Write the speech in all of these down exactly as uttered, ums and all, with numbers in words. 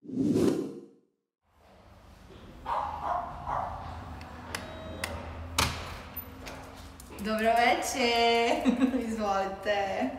Dobro večer, izvolite.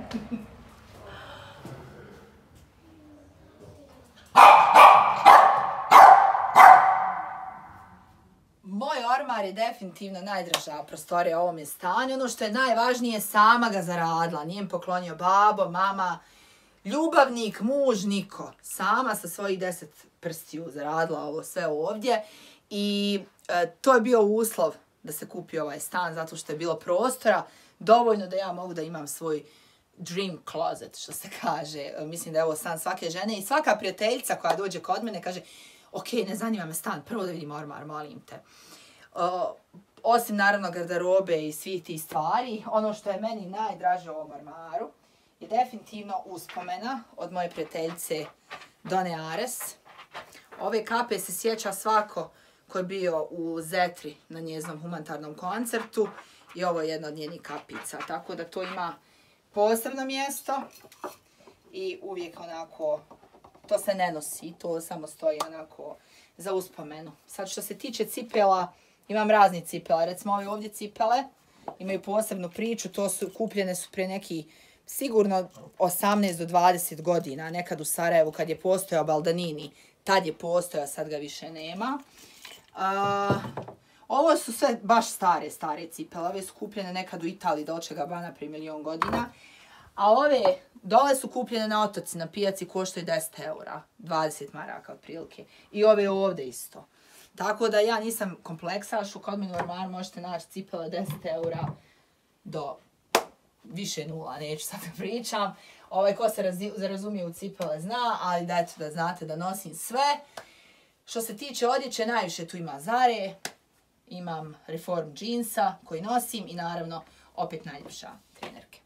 Moj ormar je definitivno najdraža prostorija u ovom stanju. Ono što je najvažnije, sama ga zaradila. Nije mi poklonio babo, mama, ljubavnik, muž, niko. Sama sa svojih deset prstiju zaradila ovo sve ovdje. I e, to je bio uslov da se kupi ovaj stan, zato što je bilo prostora dovoljno da ja mogu da imam svoj dream closet, što se kaže. Mislim da je ovo stan svake žene i svaka prijateljica koja dođe kod mene kaže ok, ne zanima me stan, prvo da vidim ormar, molim te. Uh, osim naravno garderobe i svih tih stvari, ono što je meni najdraže u ovom ormaru je definitivno uspomena od moje prijateljice Done Ares. Ove kape se sjeća svako ko je bio u Zetri na njeznom humanitarnom koncertu i ovo je jedna od njenih kapica. Tako da to ima posebno mjesto i uvijek onako, to se ne nosi, to samo stoji onako za uspomenu. Sad što se tiče cipela, imam razni cipela. Recimo ove ovdje cipele imaju posebnu priču, to su kupljene su prije neki sigurno osamnaest do dvadeset godina, nekad u Sarajevu kad je postojao Baldanini, tad je postojao, sad ga više nema. Uh, ovo su sve baš stare, stare cipele. Ove su kupljene nekad u Italiji, Dolce Gabbana prije milion godina. A ove dole su kupljene na otoci, na pijaci, koštaju deset eura, dvadeset maraka otprilike. I ove ovdje isto. Tako da ja nisam kompleksaš, kod mene u ormaru možete naći cipele deset eura do više nula, neću sad da pričam. Ovaj ko se razumije u cipele zna, ali dajte da znate da nosim sve. Što se tiče odjeće, najviše tu ima Zare, imam Reform džinsa koji nosim i naravno opet najljepša trenerke.